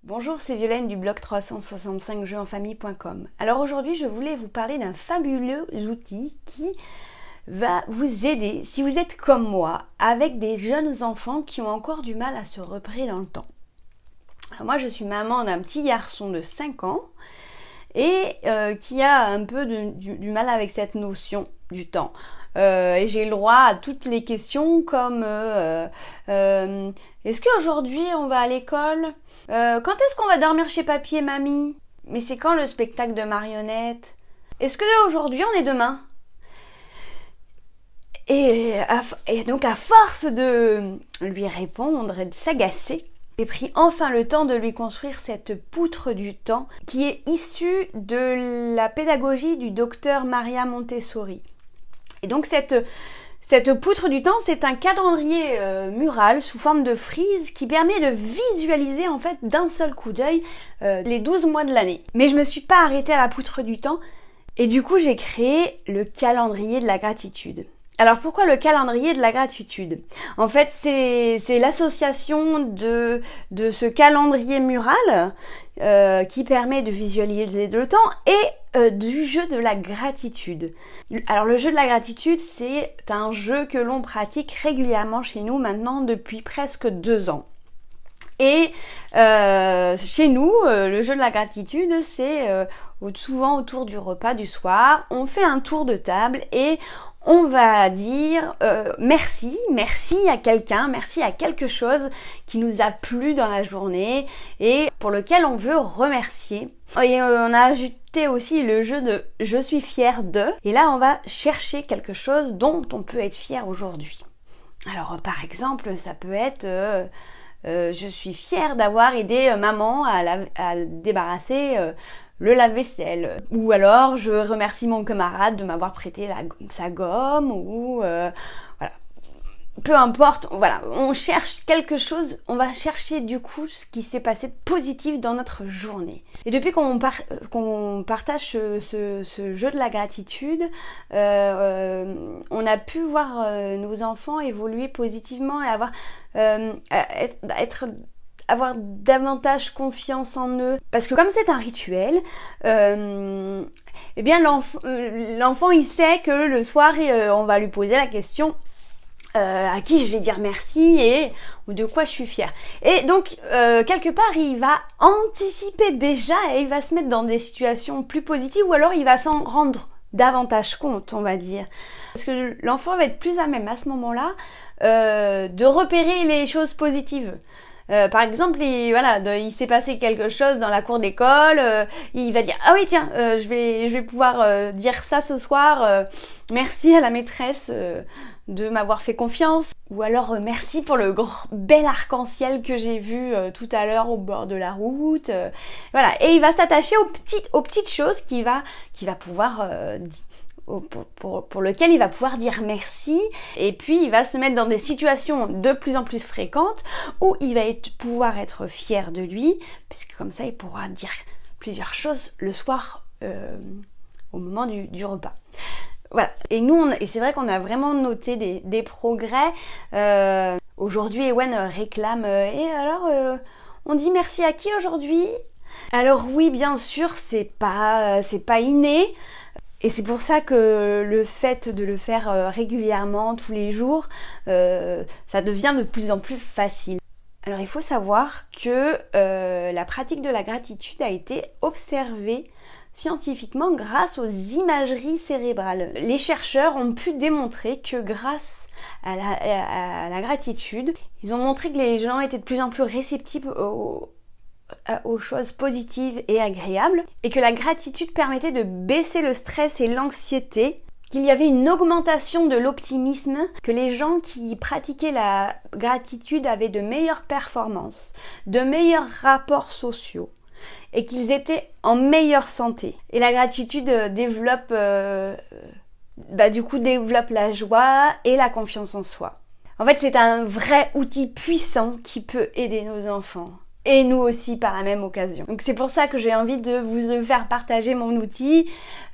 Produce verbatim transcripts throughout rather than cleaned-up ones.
Bonjour, c'est Violaine du blog trois cent soixante-cinq jeux en famille point com. Alors aujourd'hui, je voulais vous parler d'un fabuleux outil qui va vous aider, si vous êtes comme moi, avec des jeunes enfants qui ont encore du mal à se repérer dans le temps. Alors moi, je suis maman d'un petit garçon de cinq ans et euh, qui a un peu de, du, du mal avec cette notion du temps. Euh, et j'ai le droit à toutes les questions comme euh, euh, est-ce qu'aujourd'hui on va à l'école? euh, Quand est-ce qu'on va dormir chez papy et mamie? Mais c'est quand le spectacle de marionnettes? Est-ce que aujourd'hui on est demain? et, à, et donc à force de lui répondre et de s'agacer, j'ai pris enfin le temps de lui construire cette poutre du temps qui est issue de la pédagogie du docteur Maria Montessori. Et donc cette, cette poutre du temps, c'est un calendrier euh, mural sous forme de frise qui permet de visualiser en fait d'un seul coup d'œil euh, les douze mois de l'année. Mais je ne me suis pas arrêtée à la poutre du temps et du coup j'ai créé le calendrier de la gratitude. Alors pourquoi le calendrier de la gratitude? En fait, c'est l'association de, de ce calendrier mural euh, qui permet de visualiser le temps et euh, du jeu de la gratitude. Alors le jeu de la gratitude, c'est un jeu que l'on pratique régulièrement chez nous maintenant depuis presque deux ans. Et euh, chez nous, euh, le jeu de la gratitude, c'est euh, souvent autour du repas du soir, on fait un tour de table et on va dire euh, merci, merci à quelqu'un, merci à quelque chose qui nous a plu dans la journée et pour lequel on veut remercier. Et on a ajouté aussi le jeu de je suis fière de. Et là, on va chercher quelque chose dont on peut être fier aujourd'hui. Alors, par exemple, ça peut être euh, euh, je suis fière d'avoir aidé maman à, la, à débarrasser euh, le lave-vaisselle, ou alors je remercie mon camarade de m'avoir prêté la, sa gomme, ou euh, voilà, peu importe, voilà, on cherche quelque chose, on va chercher du coup ce qui s'est passé de positif dans notre journée. Et depuis qu'on par, qu'on partage ce, ce, ce jeu de la gratitude, euh, euh, on a pu voir euh, nos enfants évoluer positivement et avoir euh, être, être avoir davantage confiance en eux. Parce que comme c'est un rituel, euh, eh bien l'enfant euh, il sait que le soir, euh, on va lui poser la question euh, à qui je vais dire merci et ou de quoi je suis fière. Et donc, euh, quelque part, il va anticiper déjà et il va se mettre dans des situations plus positives ou alors il va s'en rendre davantage compte, on va dire. Parce que l'enfant va être plus à même à ce moment-là euh, de repérer les choses positives. Euh, par exemple, il, voilà, de, il s'est passé quelque chose dans la cour d'école, euh, il va dire ah oui tiens, euh, je vais, je vais pouvoir euh, dire ça ce soir. Euh, merci à la maîtresse euh, de m'avoir fait confiance, ou alors euh, merci pour le grand, bel arc-en-ciel que j'ai vu euh, tout à l'heure au bord de la route. Euh, voilà, et il va s'attacher aux petites, aux petites choses qui va, qui va pouvoir euh, dire. Pour, pour, pour lequel il va pouvoir dire merci, et puis il va se mettre dans des situations de plus en plus fréquentes où il va être, pouvoir être fier de lui, puisque comme ça il pourra dire plusieurs choses le soir euh, au moment du, du repas. Voilà, et nous, on, et c'est vrai qu'on a vraiment noté des, des progrès. Euh, aujourd'hui, Ewen réclame euh, et alors, euh, on dit merci à qui aujourd'hui? Alors oui, bien sûr, c'est pas, c'est pas inné. Et c'est pour ça que le fait de le faire euh, régulièrement, tous les jours, euh, ça devient de plus en plus facile. Alors il faut savoir que euh, la pratique de la gratitude a été observée scientifiquement grâce aux imageries cérébrales. Les chercheurs ont pu démontrer que grâce à la, à, à la gratitude, ils ont montré que les gens étaient de plus en plus réceptifs aux aux choses positives et agréables, et que la gratitude permettait de baisser le stress et l'anxiété, qu'il y avait une augmentation de l'optimisme, que les gens qui pratiquaient la gratitude avaient de meilleures performances, de meilleurs rapports sociaux, et qu'ils étaient en meilleure santé. Et la gratitude développe, euh, bah, du coup, développe la joie et la confiance en soi. En fait, c'est un vrai outil puissant qui peut aider nos enfants. Et nous aussi par la même occasion. Donc c'est pour ça que j'ai envie de vous faire partager mon outil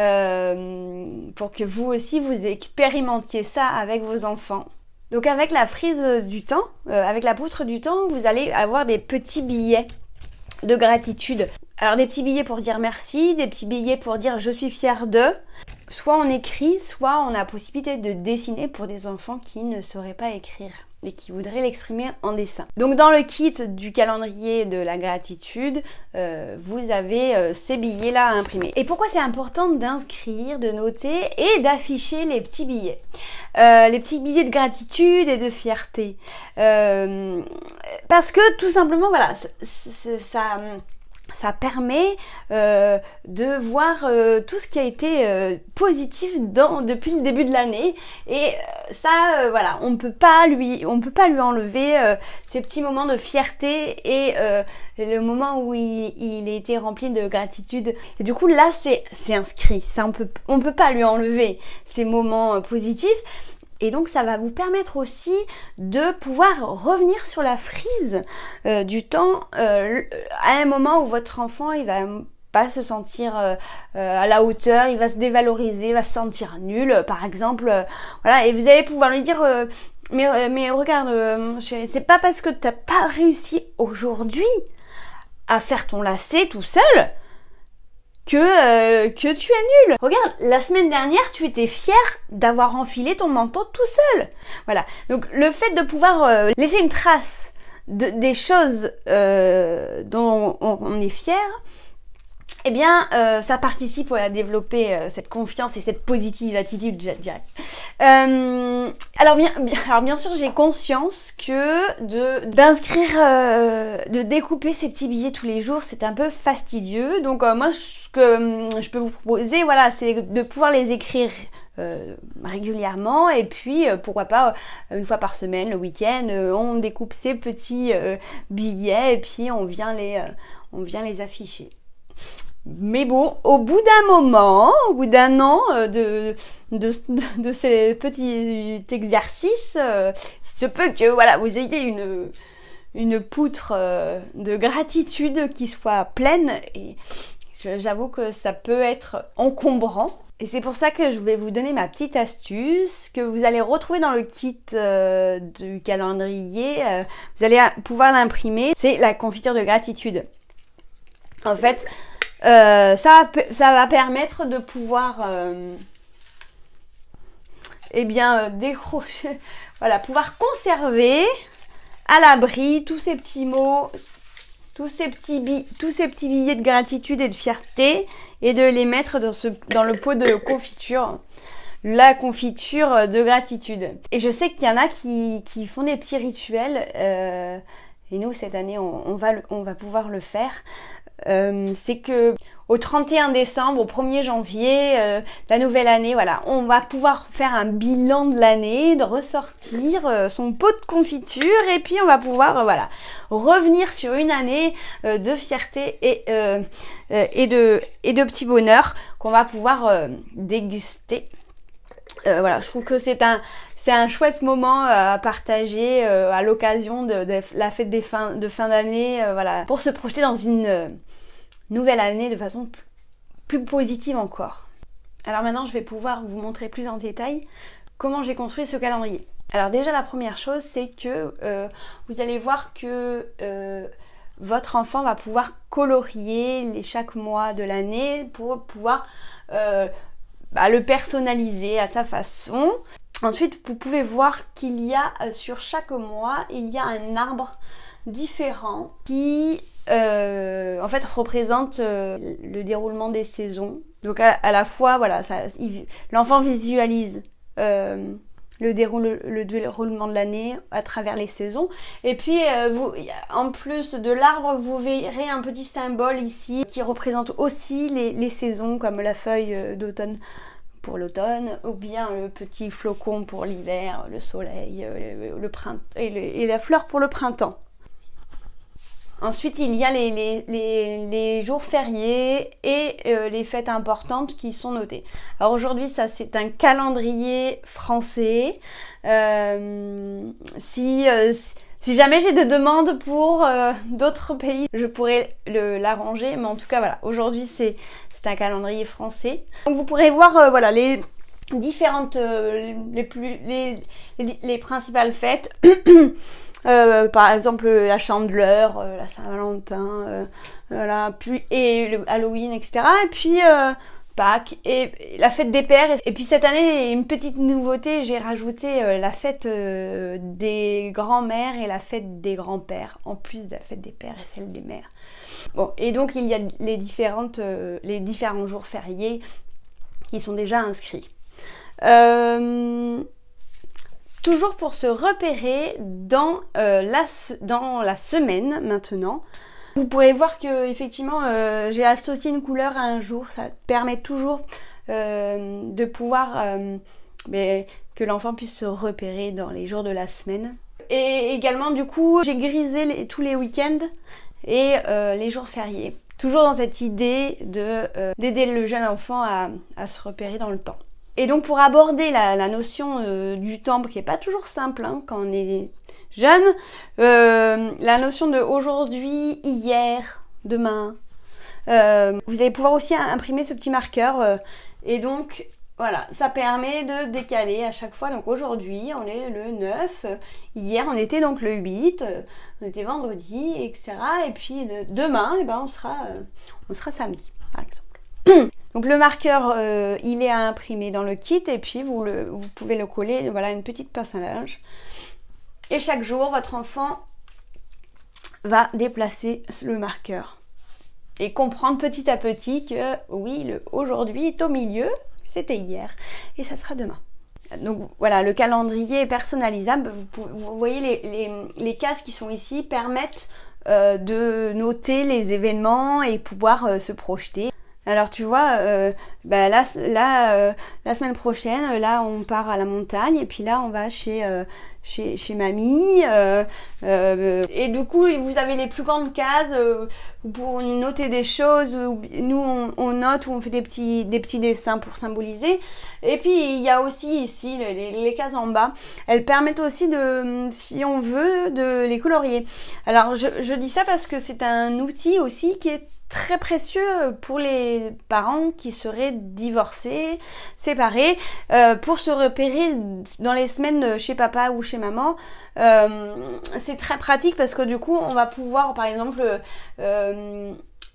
euh, pour que vous aussi vous expérimentiez ça avec vos enfants. Donc avec la frise du temps, euh, avec la poutre du temps, vous allez avoir des petits billets de gratitude. Alors des petits billets pour dire merci, des petits billets pour dire je suis fière de. Soit on écrit, soit on a la possibilité de dessiner pour des enfants qui ne sauraient pas écrire et qui voudraient l'exprimer en dessin. Donc dans le kit du calendrier de la gratitude, euh, vous avez euh, ces billets là à imprimer. Et pourquoi c'est important d'inscrire, de noter et d'afficher les petits billets euh, les petits billets de gratitude et de fierté, euh, parce que tout simplement voilà, ça ça permet euh, de voir euh, tout ce qui a été euh, positif dans, depuis le début de l'année, et euh, ça euh, voilà, on peut pas lui on peut pas lui enlever euh, ces petits moments de fierté et euh, le moment où il, il a été rempli de gratitude. Et du coup là c'est c'est inscrit, ça on peut on peut pas lui enlever ces moments euh, positifs. Et donc ça va vous permettre aussi de pouvoir revenir sur la frise euh, du temps euh, à un moment où votre enfant il va pas se sentir euh, à la hauteur, il va se dévaloriser, il va se sentir nul par exemple, euh, voilà, et vous allez pouvoir lui dire euh, mais, euh, mais regarde, euh, c'est pas parce que t'as pas réussi aujourd'hui à faire ton lacet tout seul que, euh, que tu es nul. Regarde, la semaine dernière, tu étais fière d'avoir enfilé ton manteau tout seul. Voilà. Donc, le fait de pouvoir euh, laisser une trace de, des choses euh, dont on, on est fier, eh bien, euh, ça participe à développer euh, cette confiance et cette positive attitude, je dirais. Euh, alors, bien, bien, alors, bien sûr, j'ai conscience que de d'inscrire, euh, de découper ces petits billets tous les jours, c'est un peu fastidieux. Donc, euh, moi, ce que je peux vous proposer, voilà, c'est de pouvoir les écrire euh, régulièrement, et puis, euh, pourquoi pas, euh, une fois par semaine, le week-end, euh, on découpe ces petits euh, billets, et puis on vient les, euh, on vient les afficher. Mais bon, au bout d'un moment, au bout d'un an de, de, de, de ces petits exercices, euh, il se peut que voilà, vous ayez une, une poutre euh, de gratitude qui soit pleine, et j'avoue que ça peut être encombrant. Et c'est pour ça que je vais vous donner ma petite astuce que vous allez retrouver dans le kit euh, du calendrier. Euh, vous allez pouvoir l'imprimer, c'est la confiture de gratitude. En fait, Euh, ça, ça va permettre de pouvoir euh, eh bien euh, décrocher, voilà, pouvoir conserver à l'abri tous ces petits mots, tous ces petits bi tous ces petits billets de gratitude et de fierté, et de les mettre dans ce dans le pot de confiture, la confiture de gratitude. Et je sais qu'il y en a qui, qui font des petits rituels, euh, et nous cette année on, on va le, on va pouvoir le faire. Euh, c'est que au trente et un décembre, au premier janvier, euh, la nouvelle année, voilà, on va pouvoir faire un bilan de l'année, de ressortir euh, son pot de confiture, et puis on va pouvoir, euh, voilà, revenir sur une année euh, de fierté et euh, euh, et de et de petits bonheurs qu'on va pouvoir euh, déguster. Euh, voilà, je trouve que c'est un C'est un chouette moment à partager euh, à l'occasion de, de la fête des fins, de fin d'année, euh, voilà, pour se projeter dans une euh, nouvelle année de façon plus, plus positive encore. Alors maintenant, je vais pouvoir vous montrer plus en détail comment j'ai construit ce calendrier. Alors déjà, la première chose, c'est que euh, vous allez voir que euh, votre enfant va pouvoir colorier les, chaque mois de l'année pour pouvoir euh, bah, le personnaliser à sa façon. Ensuite, vous pouvez voir qu'il y a sur chaque mois, il y a un arbre différent qui euh, en fait représente euh, le déroulement des saisons. Donc à, à la fois, voilà, l'enfant visualise euh, le, déroule, le déroulement de l'année à travers les saisons. Et puis, euh, vous, en plus de l'arbre, vous verrez un petit symbole ici qui représente aussi les, les saisons, comme la feuille d'automne pour l'automne, ou bien le petit flocon pour l'hiver, le soleil, le, le printemps et, le, et la fleur pour le printemps. Ensuite, il y a les, les, les, les jours fériés et euh, les fêtes importantes qui sont notées. Alors aujourd'hui, ça c'est un calendrier français. Euh, si, euh, si, si jamais j'ai des demandes pour euh, d'autres pays, je pourrais l'arranger. Mais en tout cas, voilà, aujourd'hui c'est c'est un calendrier français. Donc vous pourrez voir euh, voilà, les différentes, euh, les, plus, les, les, les principales fêtes. Euh, par exemple la Chandeleur, euh, la Saint-Valentin, euh, voilà, puis et le Halloween, et cetera. Et puis euh, Pâques et la fête des pères. Et puis cette année, une petite nouveauté, j'ai rajouté euh, la fête euh, des grands-mères et la fête des grands-pères, en plus de la fête des pères et celle des mères. Bon, et donc il y a les différentes, euh, les différents jours fériés qui sont déjà inscrits. Euh, Toujours pour se repérer dans, euh, la, dans la semaine maintenant. Vous pourrez voir que effectivement euh, j'ai associé une couleur à un jour. Ça permet toujours euh, de pouvoir euh, mais, que l'enfant puisse se repérer dans les jours de la semaine. Et également du coup j'ai grisé les, tous les week-ends et euh, les jours fériés. Toujours dans cette idée de, euh, d'aider le jeune enfant à, à se repérer dans le temps. Et donc pour aborder la, la notion euh, du temps, qui n'est pas toujours simple hein, quand on est jeune, euh, la notion de aujourd'hui, hier, demain, euh, vous allez pouvoir aussi imprimer ce petit marqueur. Euh, et donc voilà, ça permet de décaler à chaque fois. Donc aujourd'hui, on est le neuf, hier on était donc le huit, on était vendredi, et cetera. Et puis le, demain, eh ben, on, sera, euh, on sera samedi, par exemple. Donc le marqueur, euh, il est à imprimer dans le kit et puis vous, le, vous pouvez le coller, voilà, une petite pince à linge. Et chaque jour, votre enfant va déplacer le marqueur et comprendre petit à petit que oui, le aujourd'hui est au milieu, c'était hier et ça sera demain. Donc voilà, le calendrier est personnalisable. Vous, vous voyez les, les, les cases qui sont ici permettent euh, de noter les événements et pouvoir euh, se projeter. Alors tu vois, euh, bah là, là euh, la semaine prochaine, là on part à la montagne et puis là on va chez, euh, chez, chez mamie. Euh, euh, et du coup, vous avez les plus grandes cases, euh, vous pouvez noter des choses, nous on, on note ou on fait des petits, des petits dessins pour symboliser. Et puis il y a aussi ici les, les cases en bas, elles permettent aussi de, si on veut, de les colorier. Alors je, je dis ça parce que c'est un outil aussi qui est très précieux pour les parents qui seraient divorcés, séparés, euh, pour se repérer dans les semaines chez papa ou chez maman. Euh, c'est très pratique parce que du coup on va pouvoir par exemple euh,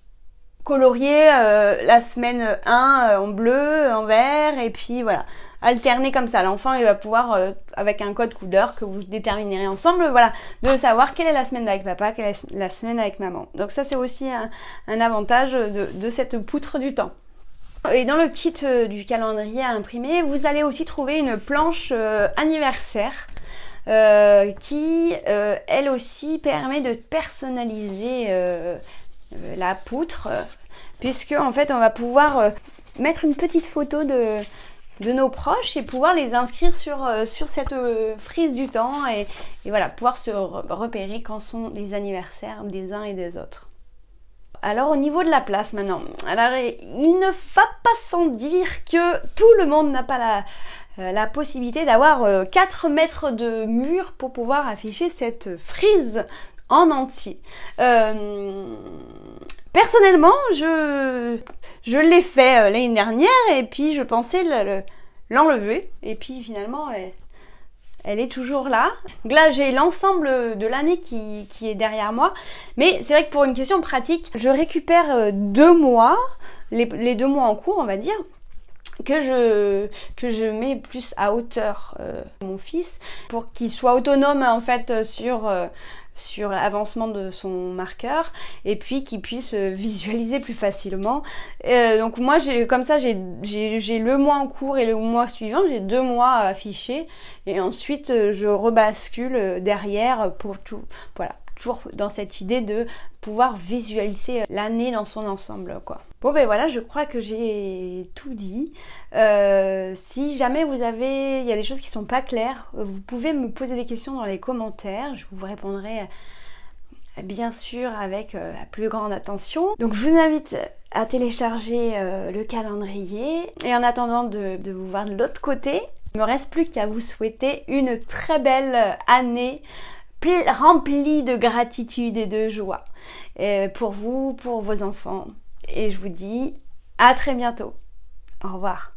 colorier euh, la semaine un en bleu, en vert et puis voilà, alterner comme ça. L'enfant il va pouvoir euh, avec un code couleur que vous déterminerez ensemble, voilà, de savoir quelle est la semaine avec papa, quelle est la semaine avec maman. Donc ça c'est aussi un, un avantage de, de cette poutre du temps. Et dans le kit euh, du calendrier à imprimer, vous allez aussi trouver une planche euh, anniversaire euh, qui euh, elle aussi permet de personnaliser euh, euh, la poutre, euh, puisque en fait on va pouvoir euh, mettre une petite photo de de nos proches et pouvoir les inscrire sur, euh, sur cette euh, frise du temps et, et voilà, pouvoir se repérer quand sont les anniversaires des uns et des autres. Alors au niveau de la place maintenant, alors il ne va pas sans dire que tout le monde n'a pas la, euh, la possibilité d'avoir euh, quatre mètres de mur pour pouvoir afficher cette frise en entier. Euh, personnellement, je, je l'ai fait euh, l'année dernière et puis je pensais l'enlever et puis finalement elle, elle est toujours là. Donc là j'ai l'ensemble de l'année qui, qui est derrière moi, mais c'est vrai que pour une question pratique, je récupère deux mois, les, les deux mois en cours on va dire, que je, que je mets plus à hauteur euh, mon fils pour qu'il soit autonome en fait sur... Euh, sur l'avancement de son marqueur et puis qu'il puisse visualiser plus facilement. Euh, donc moi j'ai comme ça j'ai le mois en cours et le mois suivant, j'ai deux mois à afficher et ensuite je rebascule derrière pour tout, voilà, toujours dans cette idée de pouvoir visualiser l'année dans son ensemble quoi. Bon ben voilà, je crois que j'ai tout dit. Euh, si jamais vous avez, il y a des choses qui sont pas claires, vous pouvez me poser des questions dans les commentaires, je vous répondrai bien sûr avec euh, la plus grande attention. Donc je vous invite à télécharger euh, le calendrier et en attendant de, de vous voir de l'autre côté, il me reste plus qu'à vous souhaiter une très belle année remplie de gratitude et de joie euh, pour vous, pour vos enfants. Et je vous dis à très bientôt. Au revoir.